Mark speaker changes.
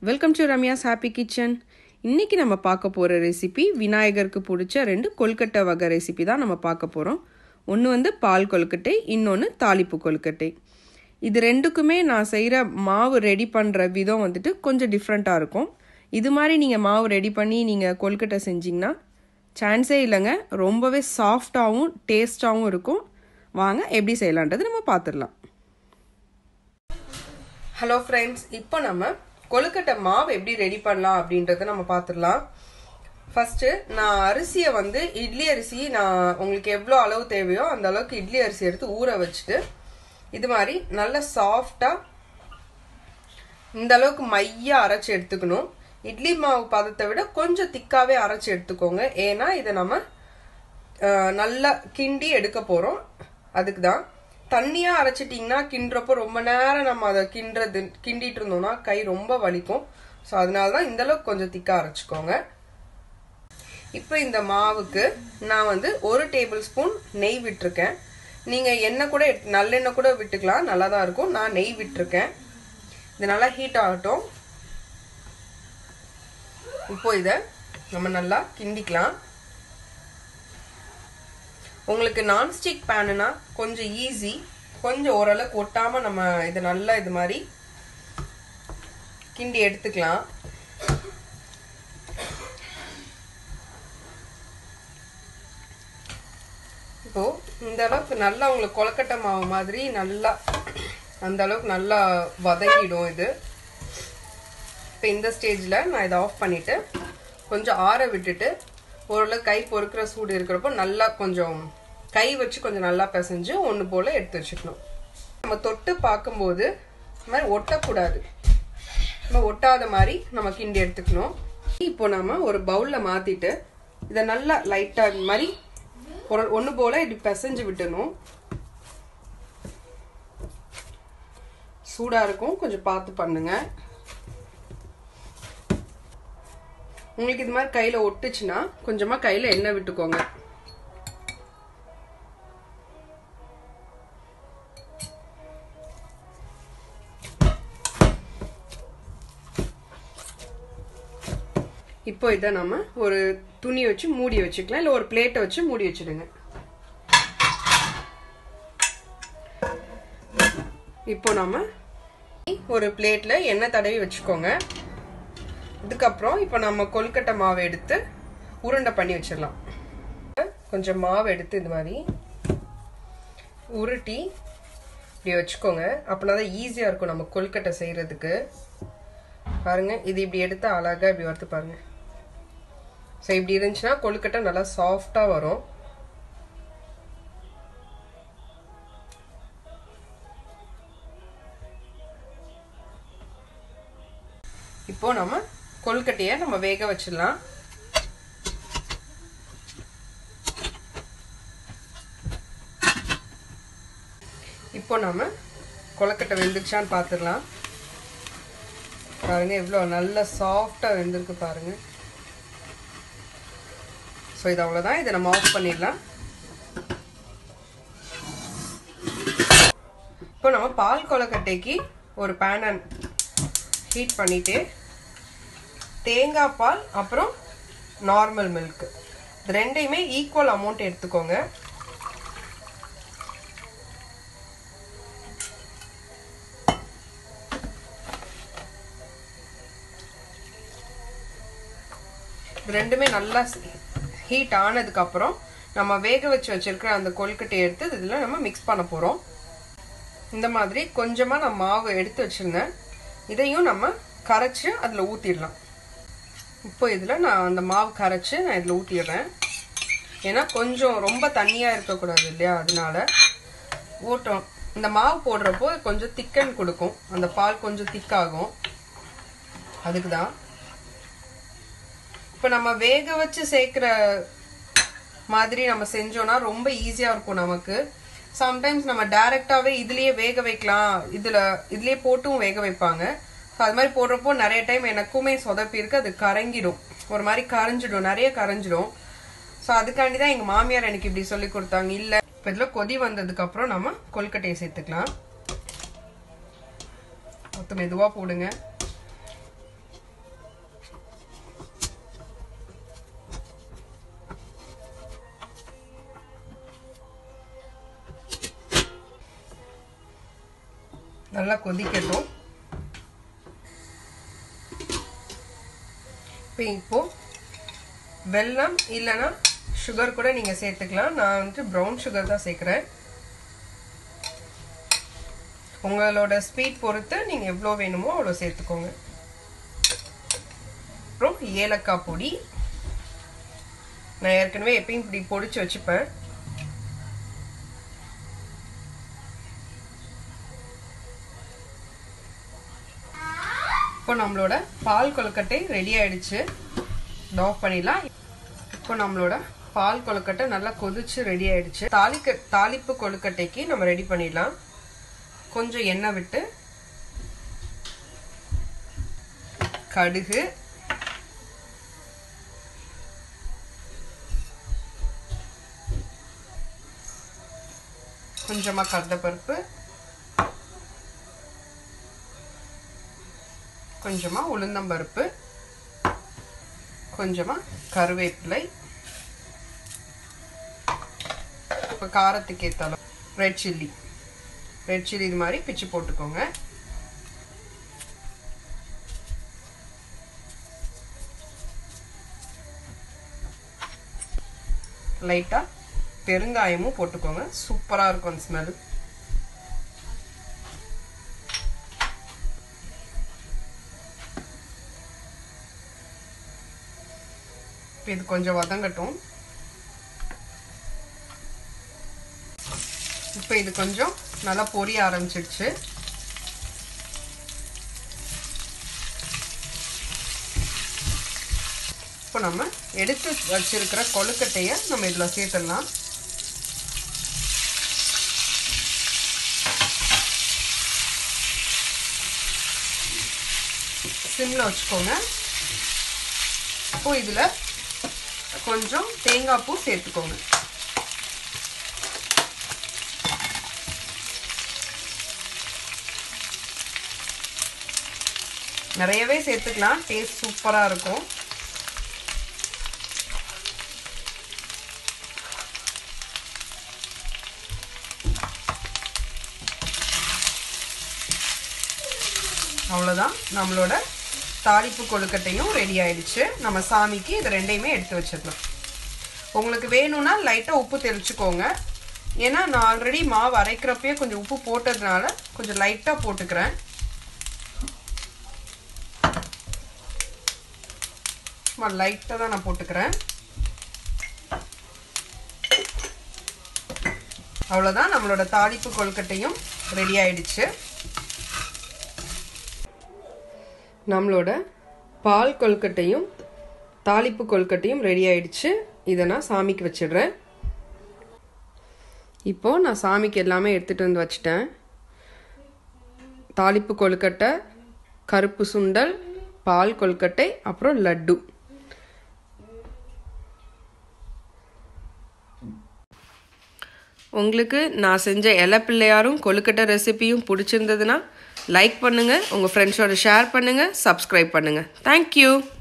Speaker 1: Welcome to Ramya's happy kitchen. இன்றைக்கி நம்ம பார்க்க போகிற ரெசிபி விநாயகருக்கு பிடிச்ச 2 கொழுக்கட்டை வகை ரெசிபி தான் நம்ம பார்க்க போகிறோம். ஒன்று வந்து பால் கொழுக்கட்டை, இன்னொன்று தாளிப்பு கொழுக்கட்டை. இது ரெண்டுக்குமே நான் செய்கிற மாவு ரெடி பண்ணுற விதம் வந்துட்டு கொஞ்சம் டிஃப்ரெண்ட்டாக இருக்கும். இது மாதிரி நீங்கள் மாவு ரெடி பண்ணி நீங்கள் கொழுக்கட்டை செஞ்சிங்கன்னா சான்ஸே இல்லைங்க, ரொம்பவே சாஃப்டாகவும் டேஸ்ட்டாகவும் இருக்கும். வாங்க எப்படி செய்யலான்றது நம்ம பார்த்துடலாம். ஹலோ ஃப்ரெண்ட்ஸ், இப்போ நம்ம கொழுக்கட்டை மாவு எப்படி ரெடி பண்ணலாம் அப்படின்றத நம்ம பார்த்துடலாம். ஃபர்ஸ்ட்டு நான் அரிசியை வந்து இட்லி அரிசி நான் உங்களுக்கு எவ்வளோ அளவு தேவையோ அந்த அளவுக்கு இட்லி அரிசி எடுத்து ஊற வச்சுட்டு இது மாதிரி நல்ல சாஃப்டாக இந்த அளவுக்கு மையாக அரைச்சி எடுத்துக்கணும். இட்லி மாவு பதத்தை விட கொஞ்சம் திக்காகவே அரைச்சி எடுத்துக்கோங்க. ஏன்னா இதை நம்ம நல்லா கிண்டி எடுக்க போகிறோம். அதுக்கு தான். தண்ணியாக அரைச்சிட்டிங்கன்னா கிண்டுறப்போ ரொம்ப நேரம் நம்ம அதை கிண்டிட்டு இருந்தோம்னா கை ரொம்ப வலிக்கும். ஸோ அதனால தான் இந்தளவுக்கு கொஞ்சம் திக்காக அரைச்சிக்கோங்க. இப்போ இந்த மாவுக்கு நான் வந்து 1 டேபிள் ஸ்பூன் நெய் விட்டுருக்கேன். நீங்கள் எண்ணெய் கூட நல்லெண்ணெய் கூட விட்டுக்கலாம், நல்லா தான் இருக்கும். நான் நெய் விட்டுருக்கேன். இது நல்லா ஹீட் ஆகட்டும். இப்போ இதை நம்ம நல்லா கிண்டிக்கலாம். உங்களுக்கு நான்ஸ்டிக் பேனுனா கொஞ்சம் ஈஸி, கொஞ்சம் ஓரளவுக்கு ஒட்டாமல் நம்ம இதை நல்லா இது மாதிரி கிண்டி எடுத்துக்கலாம். இப்போ இந்த அளவுக்கு நல்லா உங்களுக்கு கொழுக்கட்டை மாவு மாதிரி நல்லா அந்த அளவுக்கு நல்லா வதங்கிடும் இது. இப்போ இந்த ஸ்டேஜில் நான் இதை ஆஃப் பண்ணிவிட்டு கொஞ்சம் ஆற விட்டுட்டு ஓரளவு கை பொறுக்கிற சூடு இருக்கிறப்போ நல்லா கொஞ்சம் கை வச்சு கொஞ்சம் நல்லா பிசைஞ்சு ஒன்று போல் எடுத்து வச்சுக்கணும். நம்ம தொட்டு பார்க்கும்போது இந்த மாதிரி ஒட்டக்கூடாது, நம்ம ஒட்டாத மாதிரி நம்ம கிண்டி எடுத்துக்கணும். இப்போ நம்ம ஒரு பவுலில் மாற்றிட்டு இதை நல்லா லைட்டாக இது மாதிரி ஒன்று போல் இப்படி பிசைஞ்சு விட்டணும். சூடாக இருக்கும், கொஞ்சம் பார்த்து பண்ணுங்க. உங்களுக்கு இது மாதிரி கையில் ஒட்டுச்சுன்னா கொஞ்சமாக கையில் எண்ணெய் விட்டுக்கோங்க. இப்போ இதை நம்ம ஒரு துணி வச்சு மூடி வச்சுக்கலாம், இல்லை ஒரு பிளேட்டை வச்சு மூடி வச்சுடுங்க. இப்போ நம்ம ஒரு பிளேட்டில் எண்ணெய் தடவி வச்சுக்கோங்க. இதுக்கப்புறம் இப்போ நம்ம கொழுக்கட்டை மாவை எடுத்து உருண்டை பண்ணி வச்சிடலாம். கொஞ்சம் மாவு எடுத்து இது மாதிரி உருட்டி இப்படி வச்சுக்கோங்க. அப்படின்னா தான் ஈஸியாக இருக்கும் நம்ம கொழுக்கட்டை செய்கிறதுக்கு. பாருங்கள், இது இப்படி எடுத்து அழகாக இப்படி வறுத்து பாருங்கள். ஸோ இப்படி இருந்துச்சுன்னா கொழுக்கட்டை நல்லா சாஃப்டாக வரும். இப்போ நம்ம கொழுக்கட்டையை நம்ம வேக வச்சிடலாம். இப்போ நம்ம கொழுக்கட்டை வெந்துச்சான்னு பார்த்துடலாம். பாருங்க எவ்வளோ நல்லா சாஃப்டாக வெந்திருக்கு பாருங்க. ஸோ இது அவ்வளோதான், இதை நம்ம ஆஃப் பண்ணிடலாம். இப்போ நம்ம பால் கொழுக்கட்டைக்கு ஒரு பேனை ஹீட் பண்ணிட்டு தேங்காய் பால் அப்புறம் நார்மல் மில்க் இது ரெண்டையுமே ஈக்குவல் அமௌண்ட் எடுத்துக்கோங்க. இது ரெண்டுமே நல்லா ஹீட் ஆனதுக்கப்புறம் நம்ம வேக வச்சு வச்சிருக்கிற அந்த கொழுக்கட்டையை எடுத்து இதில் நம்ம மிக்ஸ் பண்ண போகிறோம். இந்த மாதிரி கொஞ்சமாக நான் மாவு எடுத்து வச்சுருந்தேன், இதையும் நம்ம கரைச்சி அதில் ஊற்றிடலாம். இப்போ இதில் நான் அந்த மாவு கரைச்சி நான் இதில் ஊற்றிடுறேன். ஏன்னா கொஞ்சம் ரொம்ப தண்ணியாக இருக்கக்கூடாது இல்லையா, அதனால ஊட்டும். இந்த மாவு போடுறப்போ கொஞ்சம் திக்கன் கொடுக்கும், அந்த பால் கொஞ்சம் திக்காகும், அதுக்கு தான். இப்போ நம்ம வேக வச்சு சேர்க்குற மாதிரி நம்ம செஞ்சோன்னா ரொம்ப ஈஸியாக இருக்கும் நமக்கு. சம்டைம்ஸ் நம்ம டைரெக்டாகவே இதுலேயே வேக வைக்கலாம், இதுலேயே போட்டும் வேக வைப்பாங்க. ஸோ அது மாதிரி போடுறப்போ நிறைய டைம் எனக்குமே சொதப்பிருக்கு, அது கரைஞ்சிடும், ஒரு மாதிரி கரைஞ்சிடும், நிறைய கரைஞ்சிடும். ஸோ அதுக்காண்டி தான் எங்கள் மாமியார் எனக்கு இப்படி சொல்லி கொடுத்தாங்க. இல்லை, இப்போ இதில் கொதி வந்ததுக்கப்புறம் நம்ம கொழுக்கட்டையை சேர்த்துக்கலாம். மொத்தம் மெதுவாக போடுங்க. நல்லா கொதிக்கட்டும். இப்போ வெல்லம் இல்லைன்னா சுகர் கூட நீங்கள் சேர்த்துக்கலாம். நான் வந்துட்டு ப்ரௌன் சுகர் தான் சேர்க்குறேன். உங்களோட ஸ்வீட் பொறுத்து நீங்கள் எவ்வளோ வேணுமோ அவ்வளோ சேர்த்துக்கோங்க. அப்புறம் ஏலக்காய் பொடி நான் ஏற்கனவே எப்பயும் இப்படி பொடிச்சு வச்சுப்பேன். இப்போ நம்மளோட பால் கொழுக்கட்டை ரெடி ஆயிடுச்சு. ஆஃப் பண்ணிடலாம். இப்போ நம்மளோட பால் கொழுக்கட்டை நல்லா கொதிச்சு ரெடி ஆயிடுச்சு. தாளிப்பு கொழுக்கட்டைக்கு நம்ம ரெடி பண்ணிடலாம். கொஞ்சம் எண்ணெய் விட்டு கடுகு, கொஞ்சமா கடலைப்பருப்பு, கொஞ்சமா உளுந்தம்பருப்பு, கொஞ்சமா கருவேப்பிலை, இப்போ காரத்துக்கு ஏற்ற ரெட் சில்லி இது மாதிரி பிச்சு போட்டுக்கோங்க. லைட்டா பெருங்காயமும் போட்டுக்கோங்க. சூப்பரா இருக்கும் ஸ்மெல். இது கொஞ்சம் வதங்கட்டும். இப்போ இது கொஞ்சம் நல்லா பொரிய ஆரம்பிச்சிடுச்சு. இப்போ நம்ம எடுத்து வச்சிருக்கிற கொழுக்கட்டைய நம்ம இதில் சேர்த்துடலாம். சிம்ல வச்சுக்கோங்க. இப்போ இதில் கொஞ்சம் தேங்காய் பூ சேர்த்துக்கோங்க. நிறையவே சேர்த்துக்கலாம். டேஸ்ட் சூப்பரா இருக்கும். அவ்வளோதான், நம்மளோட தாளிப்பு கொழுக்கட்டையும் ரெடி ஆயிடுச்சு. நம்ம சாமிக்கு இது ரெண்டையுமே எடுத்து வச்சிடலாம். உங்களுக்கு வேணும்னா லைட்டாக உப்பு தெளிச்சுக்கோங்க. ஏன்னா நான் ஆல்ரெடி மாவு அரைக்கிறப்பயே கொஞ்சம் உப்பு போட்டதுனால கொஞ்சம் லைட்டாக போட்டுக்கிறேன். லைட்டாக தான் நான் போட்டுக்கிறேன். அவ்வளோதான், நம்மளோட தாளிப்பு கொழுக்கட்டையும் ரெடி ஆயிடுச்சு. நம்மளோட பால் கொழுக்கட்டையும் தாளிப்பு கொழுக்கட்டையும் ரெடி ஆயிடுச்சு. இதை நான் சாமிக்கு வச்சிடுறேன். இப்போ நான் சாமிக்கு எல்லாமே எடுத்துட்டு வந்து வச்சிட்டேன். தாளிப்பு கொழுக்கட்டை, கருப்பு சுண்டல், பால் கொழுக்கட்டை, அப்புறம் லட்டு. உங்களுக்கு நான் செஞ்ச இலை பிள்ளையாரும் கொழுக்கட்டை ரெசிபியும் பிடிச்சிருந்ததுன்னா லைக் பண்ணுங்கள், உங்கள் ஃப்ரெண்ட்ஸோட ஷேர் பண்ணுங்கள், சப்ஸ்கிரைப் பண்ணுங்கள். தேங்க்யூ.